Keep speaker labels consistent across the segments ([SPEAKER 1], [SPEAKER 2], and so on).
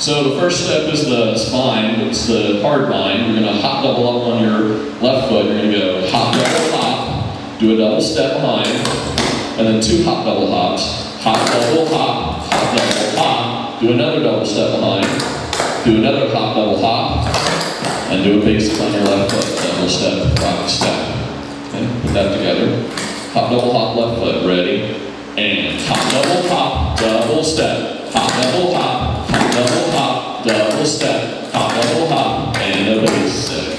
[SPEAKER 1] So the first step is the spine. It's the hard bind. You're going to hop double up on your left foot. You're going to go hop, double, hop. Do a double step behind. And then 2 hop, double hops. Hop, double, hop. Hop, double, hop. Do another double step behind. Do another hop, double, hop. And do a basic on your left foot. Double step, rock step. Okay, put that together. Hop, double, hop, left foot. Ready? And hop, double step. Hop, double, hop. Hop, double, hop. Double step. Hop, double, hop. And a basic.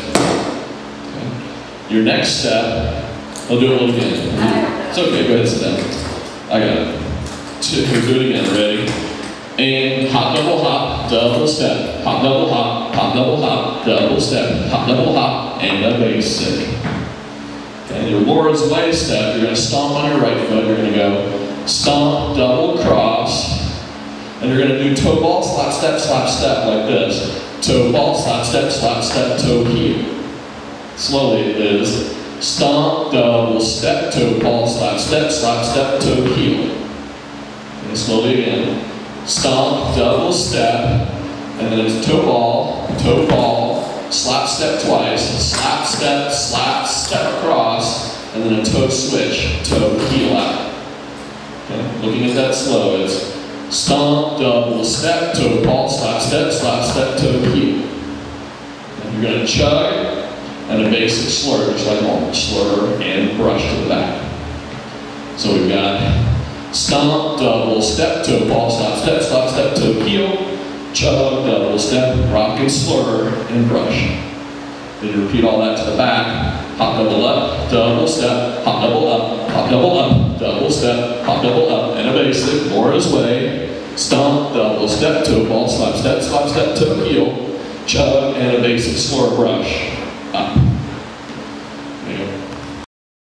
[SPEAKER 1] Okay. Your next step, I'll do it again. It's okay, go ahead and sit down. I got it. 2, do it again. Ready? And hop, double step. Hop, double hop, double step. Hop, double hop, and a basic. And your Laura's Way step, you're going to stomp on your right foot. You're going to go stomp, double cross. And you're going to do toe ball, slap step like this. Toe ball, slap step, toe heel. Slowly it is. Stomp, double step, toe ball, slap step, toe heel. And slowly again. Stomp, double step, and then it's toe ball, slap step twice, slap step across, and then a toe switch, toe heel out. Okay? Looking at that slow, it's stomp, double step, toe ball, slap step, toe heel. And you're going to chug, and a basic slur, just like normal, slur and brush to the back. So we've got stomp, double step, toe ball, slap step, toe heel, chug, double step, rock and slur, and brush. Then you repeat all that to the back. Hop, double up, double step, hop, double up, double step, hop, double up, and a basic, Laura's Way. Stomp, double step, toe ball, slap step, toe heel, chug, and a basic slur brush. Up.